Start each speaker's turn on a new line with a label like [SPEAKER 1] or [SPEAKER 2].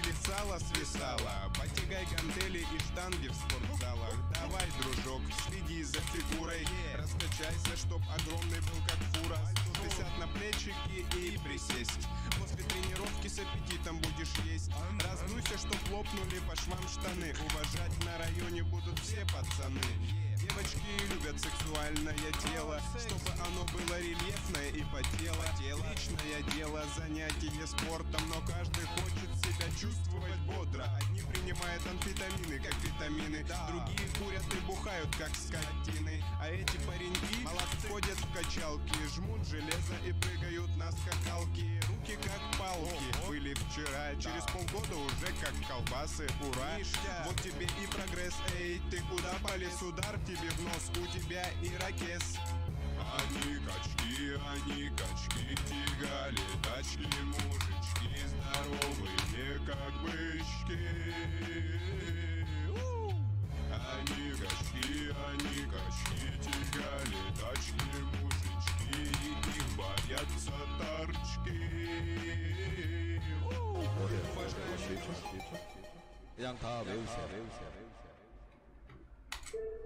[SPEAKER 1] или сало свисало. Потягай гантели и штанги в спортзалах. Давай, дружок, следи за фигурой. Раскачайся, чтоб огромный был как фура. 160 на плечики и присесть. После тренировки с аппетитом будешь есть. Раздуйся, чтоб лопнули по швам штаны. Уважать на районе будут все пацаны. Девочки любят сексуальное тело, чтобы оно было рельефное и потело. Личное дело, занятие спортом, но каждый хочет себя чувствовать бодро. Одни принимают амфетамины, как витамины, другие курят и бухают, как скотины. А эти пареньки ходят в качалки, жмут железо и прыгают на скакалки. Руки как палки были вчера, через полгода уже как колбасы, ура. Вот тебе и прогресс, эй, ты куда полез, удар тебе в нос, у тебя ирокез. Они качки, тягали тачки, мужички здоровые, как бычки. Они качки, тягали тачки, мужички, их боятся торчки.
[SPEAKER 2] 그냥 다 외우세요.